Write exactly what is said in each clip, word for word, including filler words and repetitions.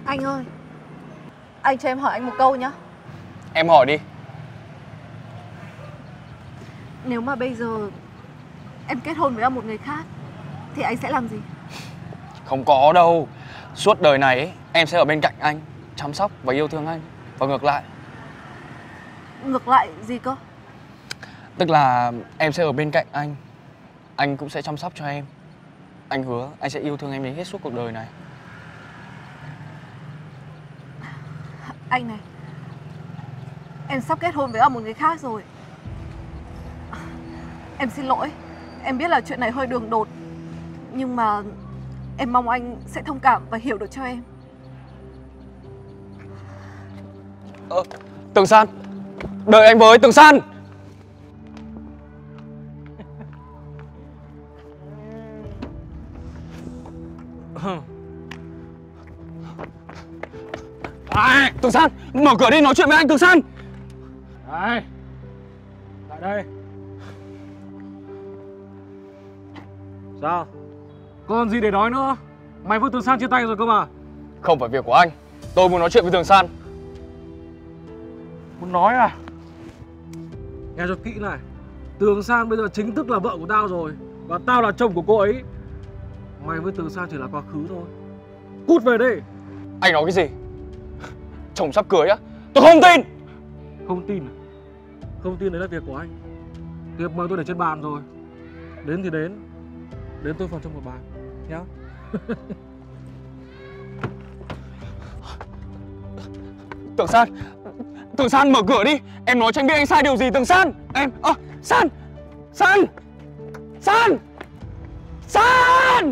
Anh ơi, anh cho em hỏi anh một câu nhá. Em hỏi đi. Nếu mà bây giờ em kết hôn với một người khác thì anh sẽ làm gì? Không có đâu. Suốt đời này ấy, em sẽ ở bên cạnh anh, chăm sóc và yêu thương anh. Và ngược lại. Ngược lại gì cơ? Tức là em sẽ ở bên cạnh anh, anh cũng sẽ chăm sóc cho em. Anh hứa anh sẽ yêu thương em đến hết suốt cuộc đời này. Anh này, em sắp kết hôn với một người khác rồi. Em xin lỗi, em biết là chuyện này hơi đường đột, nhưng mà em mong anh sẽ thông cảm và hiểu được cho em. Ờ, Tường San, đợi anh với, Tường San. À, Tường San, mở cửa đi, nói chuyện với anh. Tường San. Đây, lại đây. Sao? Còn gì để nói nữa? Mày với Tường San chia tay rồi cơ mà. Không phải việc của anh, tôi muốn nói chuyện với Tường San. Muốn nói à? Nghe cho kỹ này, Tường San bây giờ chính thức là vợ của tao rồi. Và tao là chồng của cô ấy. Mày với Tường San chỉ là quá khứ thôi. Cút về đi. Anh nói cái gì? Chồng sắp cưới á? Tôi không tin. Không tin à? Không tin đấy là việc của anh. Tiệc mời tôi để trên bàn rồi. Đến thì đến. Đến tôi phần trong một bàn nhá. Tường San, Tường San mở cửa đi. Em nói cho anh biết anh sai điều gì. Tường San, em, ơ, à, San, San, San, San.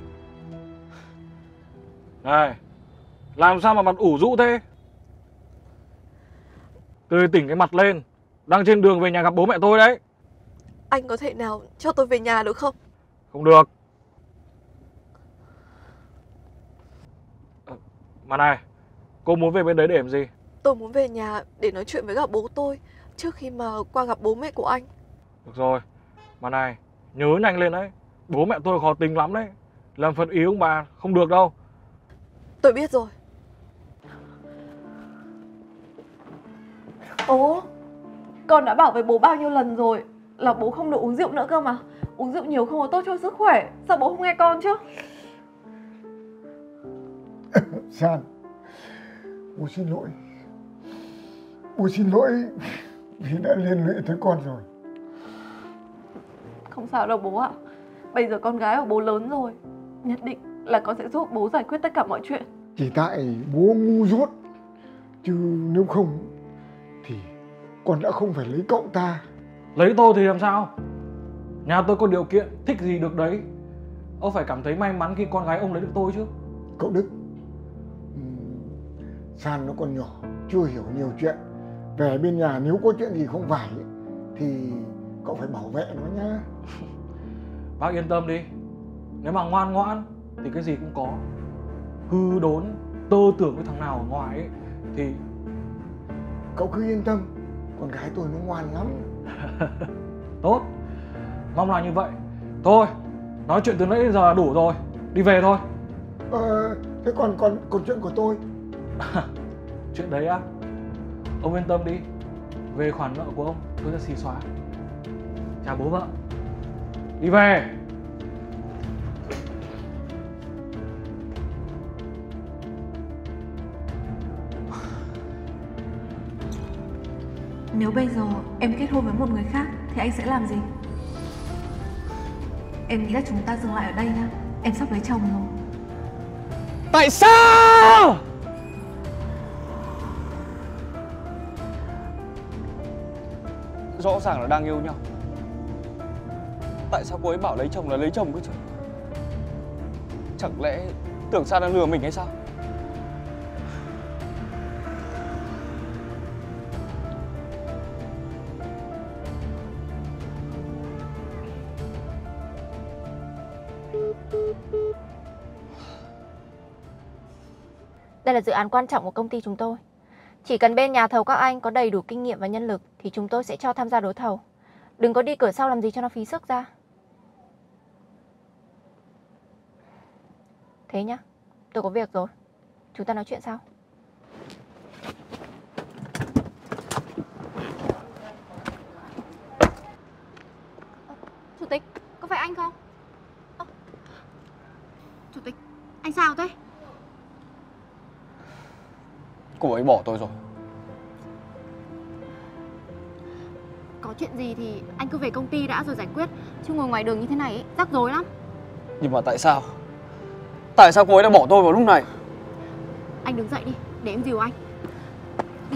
Này, làm sao mà mặt ủ rũ thế? Tươi tỉnh cái mặt lên. Đang trên đường về nhà gặp bố mẹ tôi đấy. Anh có thể nào cho tôi về nhà được không? Không được. Mà này, cô muốn về bên đấy để làm gì? Tôi muốn về nhà để nói chuyện với cả bố tôi trước khi mà qua gặp bố mẹ của anh. Được rồi. Mà này, nhớ nhanh lên đấy. Bố mẹ tôi khó tính lắm đấy. Làm phật ý ông bà không được đâu. Tôi biết rồi. Bố, con đã bảo với bố bao nhiêu lần rồi là bố không được uống rượu nữa cơ mà. Uống rượu nhiều không có tốt cho sức khỏe. Sao bố không nghe con chứ? San, bố xin lỗi. Bố xin lỗi vì đã liên lụy tới con rồi. Không sao đâu bố ạ. Bây giờ con gái của bố lớn rồi. Nhất định là con sẽ giúp bố giải quyết tất cả mọi chuyện. Chỉ tại bố ngu dốt. Chứ nếu không thì con đã không phải lấy cậu ta. Lấy tôi thì làm sao? Nhà tôi có điều kiện, thích gì được đấy. Ông phải cảm thấy may mắn khi con gái ông lấy được tôi chứ. Cậu Đức, San nó còn nhỏ, chưa hiểu nhiều chuyện. Về bên nhà nếu có chuyện gì không phải thì cậu phải bảo vệ nó nhá. Bác yên tâm đi. Nếu mà ngoan ngoãn thì cái gì cũng có. Hư đốn, tơ tưởng với thằng nào ở ngoài ấy thì... Cậu cứ yên tâm, con gái tôi nó ngoan lắm. Tốt, mong là như vậy. Thôi, nói chuyện từ nãy đến giờ là đủ rồi. Đi về thôi. Ờ, thế còn, còn, còn chuyện của tôi? Chuyện đấy á? Ông yên tâm đi. Về khoản nợ của ông tôi sẽ xì xóa. Chào bố vợ. Đi về. Nếu bây giờ em kết hôn với một người khác thì anh sẽ làm gì? Em nghĩ là chúng ta dừng lại ở đây nha. Em sắp lấy chồng rồi. Tại sao? Rõ ràng là đang yêu nhau. Tại sao cô ấy bảo lấy chồng là lấy chồng cơ chứ? Chẳng lẽ Tưởng San đang lừa mình hay sao? Đây là dự án quan trọng của công ty chúng tôi. Chỉ cần bên nhà thầu các anh có đầy đủ kinh nghiệm và nhân lực thì chúng tôi sẽ cho tham gia đấu thầu. Đừng có đi cửa sau làm gì cho nó phí sức ra. Thế nhá, tôi có việc rồi. Chúng ta nói chuyện sau. Chủ tịch, có phải anh không? À, Chủ tịch, anh sao thế? Cô ấy bỏ tôi rồi. Có chuyện gì thì anh cứ về công ty đã rồi giải quyết. Chứ ngồi ngoài đường như thế này ấy, rắc rối lắm. Nhưng mà tại sao? Tại sao cô ấy lại bỏ tôi vào lúc này? Anh đứng dậy đi, để em dìu anh. Đi.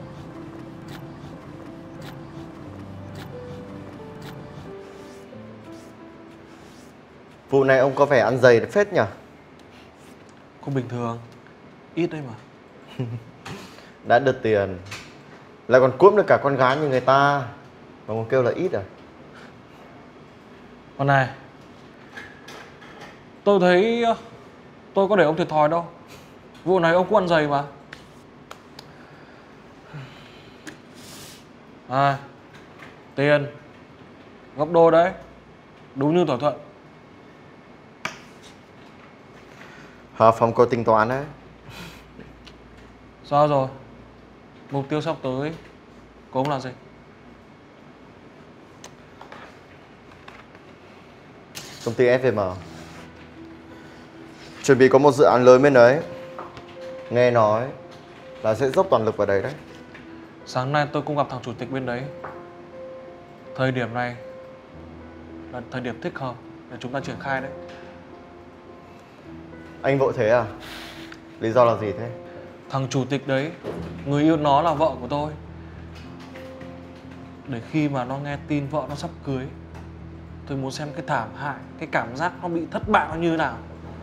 Vụ này ông có vẻ ăn dày phết nhỉ? Không bình thường. Ít đấy mà. Đã được tiền lại còn cướp được cả con gái như người ta mà còn kêu là ít à? Con này, tôi thấy tôi có để ông thiệt thòi đâu. Vụ này ông cũng ăn dày mà. À, tiền gấp đôi đấy. Đúng như thỏa thuận. Hà Phong có tính toán đấy. Sao rồi? Mục tiêu sắp tới của ông là gì? Công ty ép vê em chuẩn bị có một dự án lớn bên đấy. Nghe nói là sẽ dốc toàn lực vào đấy đấy. Sáng nay tôi cũng gặp thằng chủ tịch bên đấy. Thời điểm này là thời điểm thích hợp để chúng ta triển khai đấy. Anh vội thế à? Lý do là gì thế? Thằng chủ tịch đấy, người yêu nó là vợ của tôi. Để khi mà nó nghe tin vợ nó sắp cưới, tôi muốn xem cái thảm hại, cái cảm giác nó bị thất bại nó như thế nào.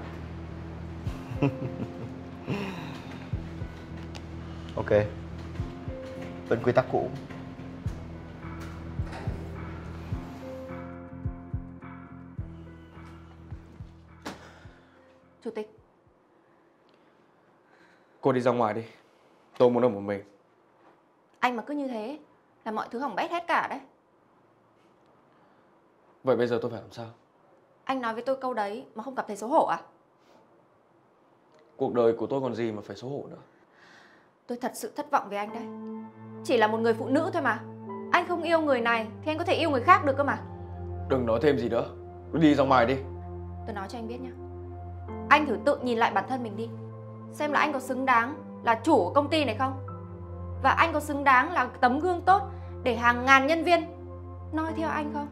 Ok, vẫn quy tắc cũ. Chủ tịch. Cô đi ra ngoài đi. Tôi muốn ở một mình. Anh mà cứ như thế là mọi thứ hỏng bét hết cả đấy. Vậy bây giờ tôi phải làm sao? Anh nói với tôi câu đấy mà không cảm thấy xấu hổ à? Cuộc đời của tôi còn gì mà phải xấu hổ nữa. Tôi thật sự thất vọng với anh đấy. Chỉ là một người phụ nữ thôi mà. Anh không yêu người này thì anh có thể yêu người khác được cơ mà. Đừng nói thêm gì nữa. Cứ đi ra ngoài đi. Tôi nói cho anh biết nhá. Anh thử tự nhìn lại bản thân mình đi. Xem là anh có xứng đáng là chủ của công ty này không? Và anh có xứng đáng là tấm gương tốt để hàng ngàn nhân viên noi theo anh không?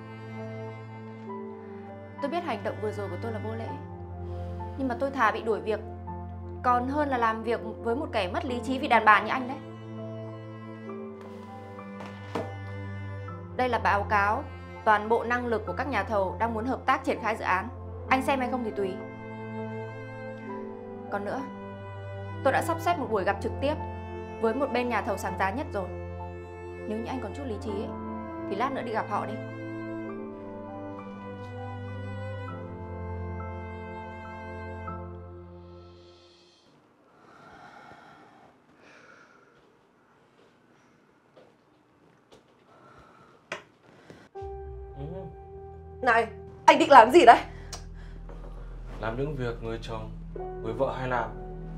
Tôi biết hành động vừa rồi của tôi là vô lễ, nhưng mà tôi thà bị đuổi việc còn hơn là làm việc với một kẻ mất lý trí vì đàn bà như anh đấy. Đây là báo cáo toàn bộ năng lực của các nhà thầu đang muốn hợp tác triển khai dự án. Anh xem hay không thì tùy. Còn nữa, tôi đã sắp xếp một buổi gặp trực tiếp với một bên nhà thầu sáng giá nhất rồi. Nếu như anh còn chút lý trí ấy, thì lát nữa đi gặp họ đi. Này, anh định làm gì đấy? Làm những việc người chồng, người vợ hay làm.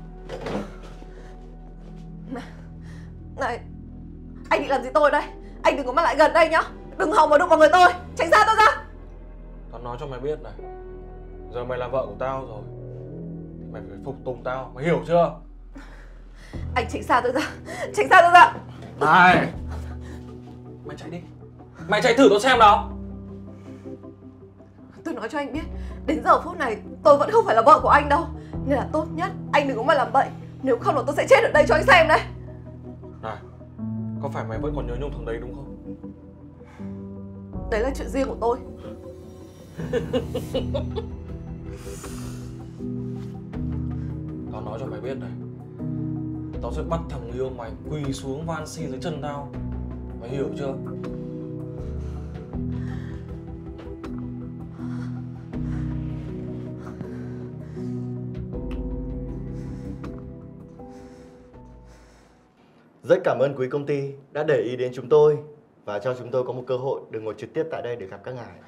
Này, anh định làm gì tôi đây? Anh đừng có mà lại gần đây nhá. Đừng hòng mà đụng vào người tôi. Tránh ra tôi ra. Tao nói cho mày biết này, giờ mày là vợ của tao rồi thì mày phải phục tùng tao, mày hiểu chưa? Anh tránh xa tôi ra. Tránh xa tôi ra. Này, mày chạy đi. Mày chạy thử tôi xem nào. Tôi nói cho anh biết, đến giờ phút này tôi vẫn không phải là vợ của anh đâu. Nên là tốt nhất anh đừng có mà làm bậy. Nếu không là tôi sẽ chết ở đây cho anh xem đấy. Này, có phải mày vẫn còn nhớ nhung thằng đấy đúng không? Đấy là chuyện riêng của tôi. Tao nói cho mày biết này, tao sẽ bắt thằng yêu mày quỳ xuống van xin dưới chân tao. Mày hiểu chưa? Rất cảm ơn quý công ty đã để ý đến chúng tôi và cho chúng tôi có một cơ hội được ngồi trực tiếp tại đây để gặp các ngài.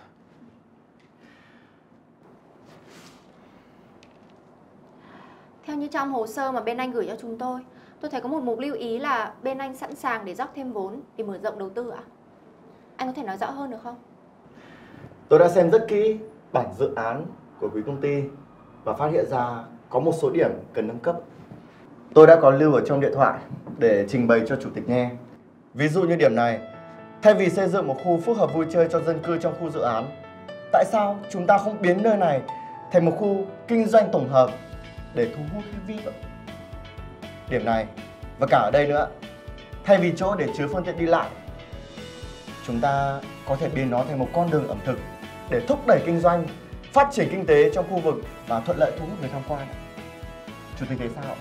Theo như trong hồ sơ mà bên anh gửi cho chúng tôi, tôi thấy có một mục lưu ý là bên anh sẵn sàng để rót thêm vốn để mở rộng đầu tư ạ. Anh có thể nói rõ hơn được không? Tôi đã xem rất kỹ bản dự án của quý công ty và phát hiện ra có một số điểm cần nâng cấp. Tôi đã có lưu ở trong điện thoại để trình bày cho chủ tịch nghe. Ví dụ như điểm này, thay vì xây dựng một khu phức hợp vui chơi cho dân cư trong khu dự án, tại sao chúng ta không biến nơi này thành một khu kinh doanh tổng hợp để thu hút khách vi ai pi? Điểm này, và cả ở đây nữa, thay vì chỗ để chứa phương tiện đi lại, chúng ta có thể biến nó thành một con đường ẩm thực để thúc đẩy kinh doanh, phát triển kinh tế trong khu vực và thuận lợi thu hút người tham quan. Chủ tịch thấy sao?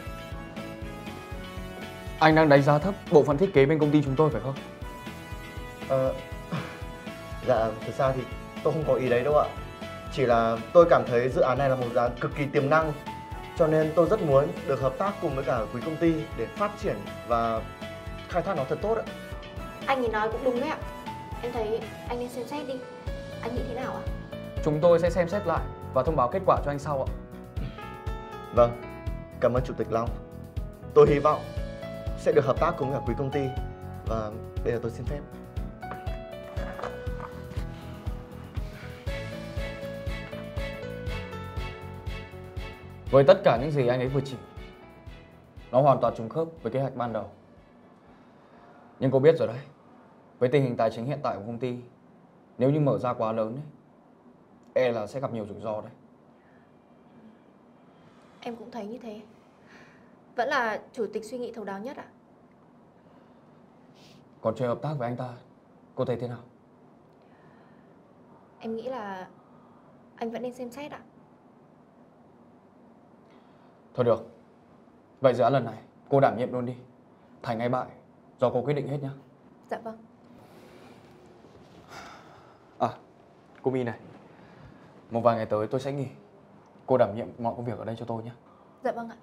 Anh đang đánh giá thấp bộ phận thiết kế bên công ty chúng tôi phải không? Ờ, dạ, thực ra thì tôi không có ý đấy đâu ạ. Chỉ là tôi cảm thấy dự án này là một dự án cực kỳ tiềm năng, cho nên tôi rất muốn được hợp tác cùng với cả quý công ty để phát triển và khai thác nó thật tốt ạ. Anh ấy nói cũng đúng đấy ạ. Em thấy anh nên xem xét đi. Anh nghĩ thế nào ạ? Chúng tôi sẽ xem xét lại và thông báo kết quả cho anh sau ạ. Vâng, cảm ơn Chủ tịch Long. Tôi hy vọng sẽ được hợp tác cùng cả quý công ty. Và bây giờ tôi xin phép. Với tất cả những gì anh ấy vừa chỉ, nó hoàn toàn trùng khớp với kế hoạch ban đầu. Nhưng cô biết rồi đấy, với tình hình tài chính hiện tại của công ty, nếu như mở ra quá lớn ấy, e là sẽ gặp nhiều rủi ro đấy. Em cũng thấy như thế. Vẫn là chủ tịch suy nghĩ thấu đáo nhất ạ. Còn chuyện hợp tác với anh ta, cô thấy thế nào? Em nghĩ là anh vẫn nên xem xét ạ. Thôi được, vậy dự án lần này cô đảm nhiệm luôn đi. Thành hay bại do cô quyết định hết nhá. Dạ vâng. À, cô My này, một vài ngày tới tôi sẽ nghỉ. Cô đảm nhiệm mọi công việc ở đây cho tôi nhé. Dạ vâng ạ.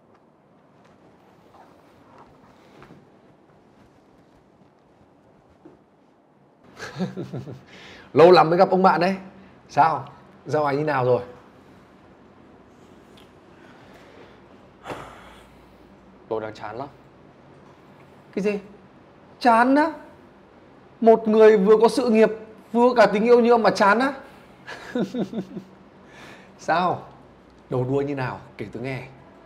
Lâu lắm mới gặp ông bạn đấy. Sao? Giao ảnh như nào rồi? Tôi đang chán lắm. Cái gì? Chán á? Một người vừa có sự nghiệp, vừa cả tình yêu như ông mà chán á? Sao? Đầu đuôi như nào? Kể tôi nghe.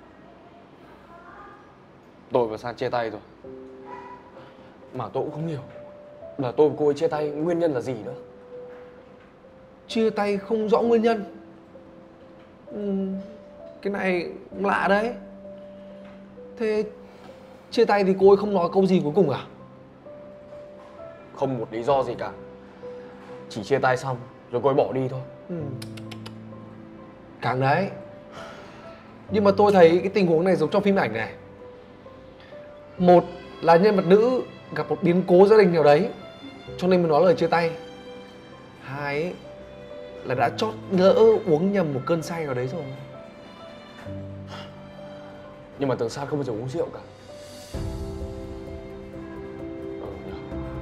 Tôi và San chia tay rồi. Mà tôi cũng không hiểu là tôi và cô ấy chia tay nguyên nhân là gì nữa. Chia tay không rõ nguyên nhân. Ừ, cái này cũng lạ đấy. Thế chia tay thì cô ấy không nói câu gì cuối cùng à? Không một lý do gì cả. Chỉ chia tay xong rồi cô ấy bỏ đi thôi. Ừ. Càng đấy. Nhưng mà tôi thấy cái tình huống này giống trong phim ảnh này. Một là nhân vật nữ gặp một biến cố gia đình nào đấy, cho nên mới nói lời chia tay. Hai ấy, là đã chót lỡ uống nhầm một cơn say nào đấy rồi. Nhưng mà Tường San không bao giờ uống rượu cả. Ừ, nhờ.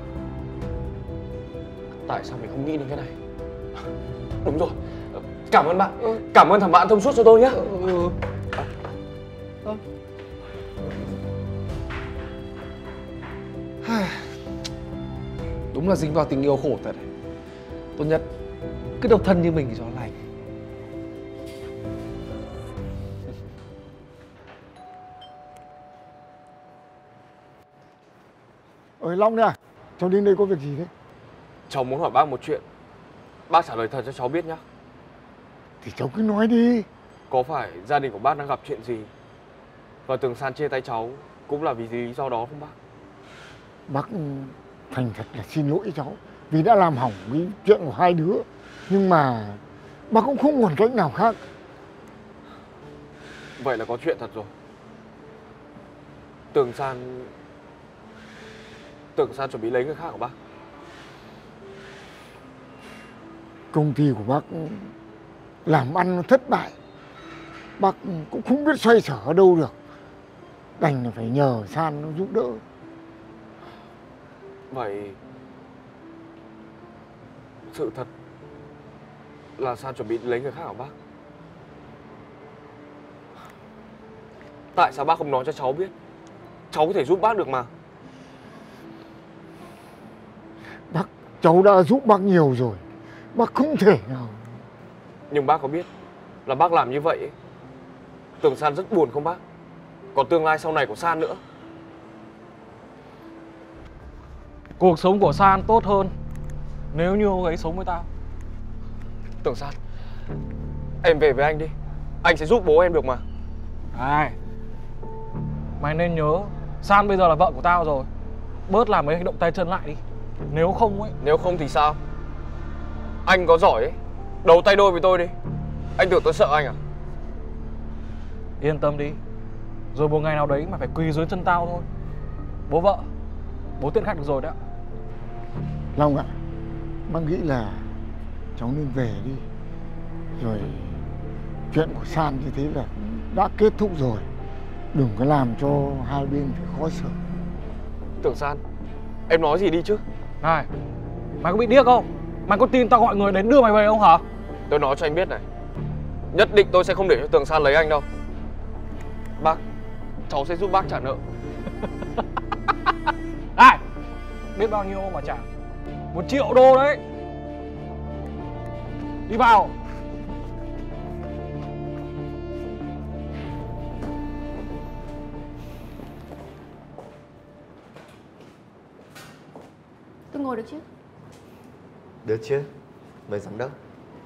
Tại sao mình không nghĩ đến cái này? Đúng rồi. Cảm ơn bạn. ừ. Cảm ơn thằng bạn thông suốt cho tôi nhé. Ừ. À. Đúng là dính vào tình yêu khổ thật đấy. Tốt nhất cứ độc thân như mình thì cho lành. Ơi Long nè, cháu đến đây có việc gì thế? Cháu muốn hỏi bác một chuyện. Bác trả lời thật cho cháu biết nhé. Thì cháu cứ nói đi. Có phải gia đình của bác đang gặp chuyện gì và Tường San chia tay cháu cũng là vì lý do đó không bác? Bác thành thật là xin lỗi cháu vì đã làm hỏng cái chuyện của hai đứa. Nhưng mà bác cũng không còn cách nào khác. Vậy là có chuyện thật rồi. Tường San Tường San chuẩn bị lấy người khác của bác. Công ty của bác làm ăn nó thất bại. Bác cũng không biết xoay sở ở đâu được. Đành là phải nhờ San nó giúp đỡ. Vậy sự thật là San chuẩn bị lấy người khác của bác? Tại sao bác không nói cho cháu biết? Cháu có thể giúp bác được mà. Bác, cháu đã giúp bác nhiều rồi. Bác không thể nào. Nhưng bác có biết là bác làm như vậy ấy, Tường San rất buồn không bác? Còn tương lai sau này của San nữa. Cuộc sống của San tốt hơn nếu như ông ấy sống với tao. Tường San, em về với anh đi. Anh sẽ giúp bố em được mà. Này, mày nên nhớ San bây giờ là vợ của tao rồi. Bớt làm mấy hành động tay chân lại đi. Nếu không ấy. Nếu không thì sao? Anh có giỏi ấy, đầu tay đôi với tôi đi. Anh tưởng tôi sợ anh à? Yên tâm đi. Rồi một ngày nào đấy mà phải quỳ dưới chân tao thôi. Bố vợ, bố tiện khách được rồi đấy ạ. Long ạ, bác nghĩ là cháu nên về đi. Rồi chuyện của San như thế là đã kết thúc rồi. Đừng có làm cho hai bên phải khó xử. Tưởng San, em nói gì đi chứ? Này, mày có bị điếc không? Mày có tin tao gọi người đến đưa mày về không hả? Tôi nói cho anh biết này, nhất định tôi sẽ không để cho Tường San lấy anh đâu. Bác, cháu sẽ giúp bác trả nợ. Này, biết bao nhiêu mà trả? Một triệu đô đấy. Đi vào. Tôi ngồi được chứ? Được chứ, mời giám đốc.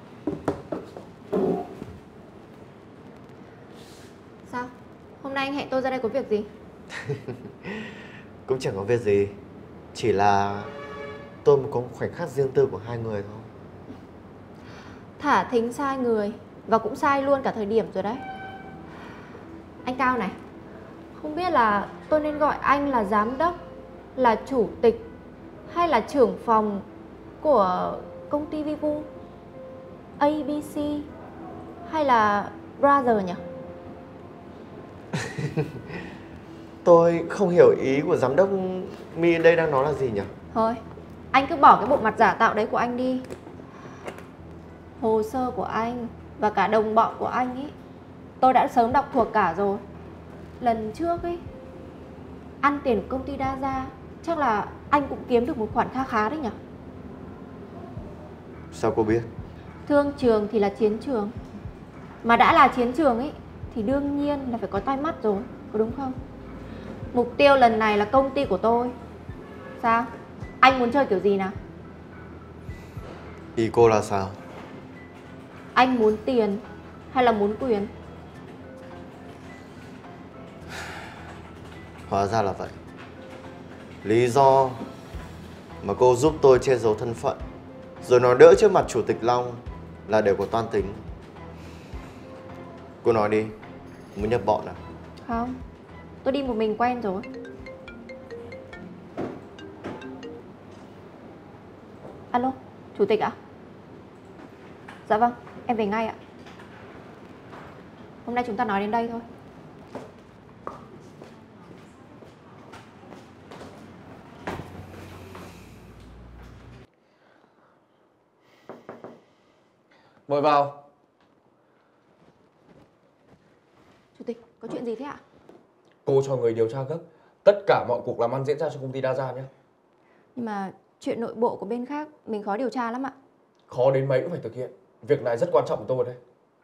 Sao? Hôm nay anh hẹn tôi ra đây có việc gì? Cũng chẳng có việc gì, chỉ là tôi muốn có một khoảnh khắc riêng tư của hai người thôi. Thả thính sai người và cũng sai luôn cả thời điểm rồi đấy. Anh Cao này, không biết là tôi nên gọi anh là giám đốc, là chủ tịch hay là trưởng phòng của công ty Vivu, a bê xê hay là Brother nhỉ? Tôi không hiểu ý của giám đốc My đây đang nói là gì nhỉ? Thôi, anh cứ bỏ cái bộ mặt giả tạo đấy của anh đi. Hồ sơ của anh và cả đồng bọn của anh ý, tôi đã sớm đọc thuộc cả rồi. Lần trước ấy, ăn tiền của công ty Đa Gia, chắc là anh cũng kiếm được một khoản kha khá đấy nhỉ? Sao cô biết? Thương trường thì là chiến trường. Mà đã là chiến trường ấy, thì đương nhiên là phải có tai mắt rồi, có đúng không? Mục tiêu lần này là công ty của tôi. Sao? Anh muốn chơi kiểu gì nào? Ý cô là sao? Anh muốn tiền hay là muốn quyền? Hóa ra là vậy. Lý do mà cô giúp tôi che giấu thân phận rồi nói đỡ trước mặt chủ tịch Long là đều có toan tính. Cô nói đi, muốn nhập bọn à? Không, tôi đi một mình quen rồi. Alo, chủ tịch ạ? Dạ vâng, em về ngay ạ. Hôm nay chúng ta nói đến đây thôi. Mời vào. Chủ tịch, có chuyện gì thế ạ? Cô cho người điều tra gấp tất cả mọi cuộc làm ăn diễn ra trong công ty Đa Gia nhé. Nhưng mà chuyện nội bộ của bên khác mình khó điều tra lắm ạ. Khó đến mấy cũng phải thực hiện. Việc này rất quan trọng của tôi đấy.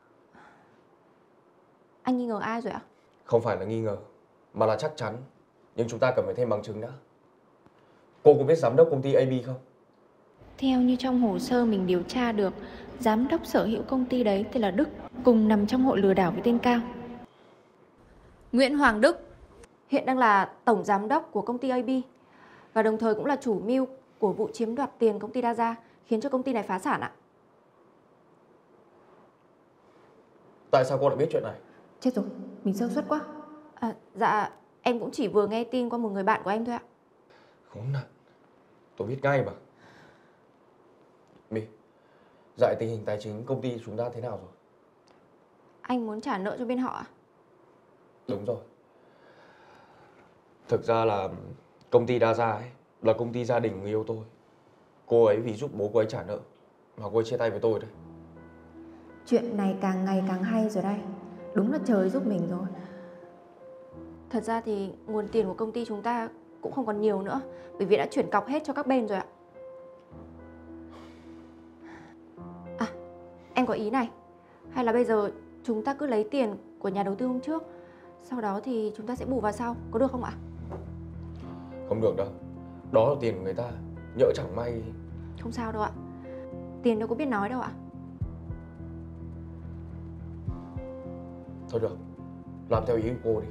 Anh nghi ngờ ai rồi ạ? Không phải là nghi ngờ, mà là chắc chắn. Nhưng chúng ta cần phải thêm bằng chứng đã. Cô có biết giám đốc công ty a bê không? Theo như trong hồ sơ mình điều tra được, giám đốc sở hữu công ty đấy tên là Đức, cùng nằm trong hội lừa đảo với tên Cao. Nguyễn Hoàng Đức hiện đang là tổng giám đốc của công ty a bê và đồng thời cũng là chủ mưu của vụ chiếm đoạt tiền công ty Đa Gia, khiến cho công ty này phá sản ạ. Tại sao cô lại biết chuyện này? Chết rồi, mình sơ suất quá. À, dạ, em cũng chỉ vừa nghe tin qua một người bạn của em thôi ạ. Khốn nạn, tôi biết ngay mà. My, dạy tình hình tài chính công ty chúng ta thế nào rồi? Anh muốn trả nợ cho bên họ ạ? Đúng rồi. Thực ra là công ty Đa Gia ấy là công ty gia đình người yêu tôi. Cô ấy vì giúp bố cô ấy trả nợ mà cô ấy chia tay với tôi đấy. Chuyện này càng ngày càng hay rồi đây. Đúng là trời giúp mình rồi. Thật ra thì nguồn tiền của công ty chúng ta cũng không còn nhiều nữa, bởi vì đã chuyển cọc hết cho các bên rồi ạ. À, em có ý này. Hay là bây giờ chúng ta cứ lấy tiền của nhà đầu tư hôm trước, sau đó thì chúng ta sẽ bù vào sau, có được không ạ? Không được đâu. Đó là tiền của người ta. Nhỡ chẳng may... Không sao đâu ạ. Tiền đâu có biết nói đâu ạ. Thôi được, làm theo ý của cô đi.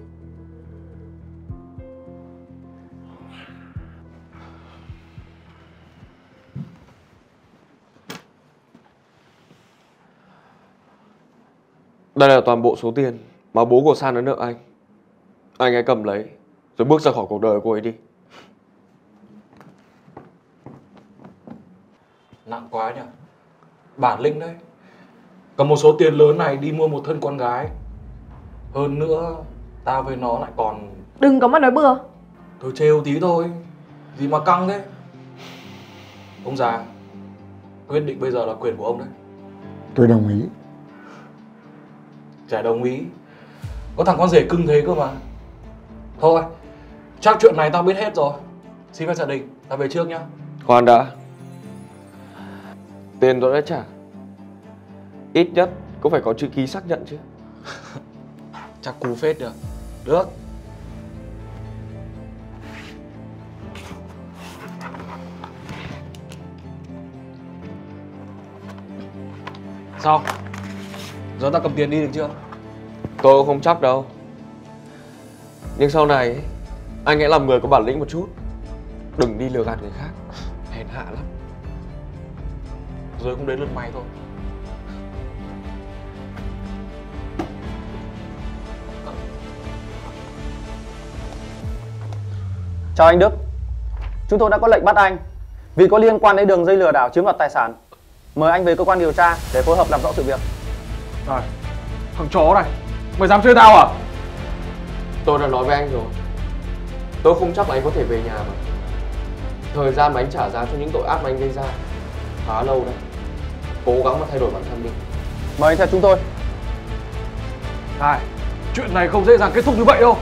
Đây là toàn bộ số tiền mà bố của San đã nợ anh. Anh hãy cầm lấy rồi bước ra khỏi cuộc đời của cô ấy đi. Nặng quá nhỉ. Bản lĩnh đấy. Cầm một số tiền lớn này đi mua một thân con gái. Hơn nữa tao với nó lại còn... Đừng có mà nói bừa. Tôi trêu tí thôi. Gì mà căng thế. Ông già, quyết định bây giờ là quyền của ông đấy. Tôi đồng ý. Chả đồng ý. Có thằng con rể cưng thế cơ mà. Thôi, chắc chuyện này tao biết hết rồi. Xin phép gia đình, tao về trước nhá. Khoan đã. Tiền tôi đã trả. Ít nhất cũng phải có chữ ký xác nhận chứ. Chắc cú phết được. Được. Sao? Giờ tao cầm tiền đi được chưa? Tôi cũng không chắc đâu. Nhưng sau này ấy, anh hãy làm người có bản lĩnh một chút. Đừng đi lừa gạt người khác. Hèn hạ lắm. Rồi cũng đến lượt mày thôi. Chào anh Đức. Chúng tôi đã có lệnh bắt anh vì có liên quan đến đường dây lừa đảo chiếm đoạt tài sản. Mời anh về cơ quan điều tra để phối hợp làm rõ sự việc. Này, thằng chó này, mày dám chơi tao à? Tôi đã nói với anh rồi. Tôi không chắc là anh có thể về nhà mà. Thời gian mà anh trả giá cho những tội ác mà anh gây ra khá lâu đấy. Cố gắng mà thay đổi bản thân đi. Mời anh theo chúng tôi. Này, chuyện này không dễ dàng kết thúc như vậy đâu.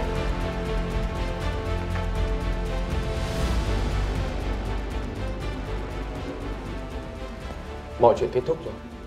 Mọi chuyện kết thúc rồi.